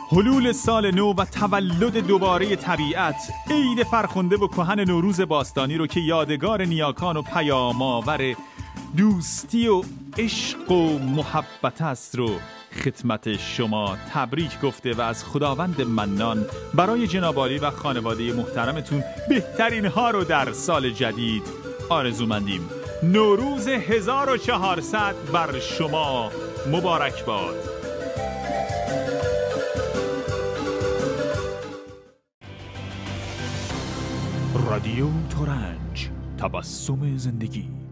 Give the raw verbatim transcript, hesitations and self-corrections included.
حلول سال نو و تولد دوباره طبیعت، عید فرخنده و کهن نوروز باستانی رو که یادگار نیاکان و پیام‌آور دوستی و عشق و محبت است رو خدمت شما تبریک گفته و از خداوند منان برای جناب عالی و خانواده محترمتون بهترین ها رو در سال جدید آرزومندیم. نوروز هزار و چهارصد بر شما مبارک باد. رادیو تورنج، تبسم زندگی.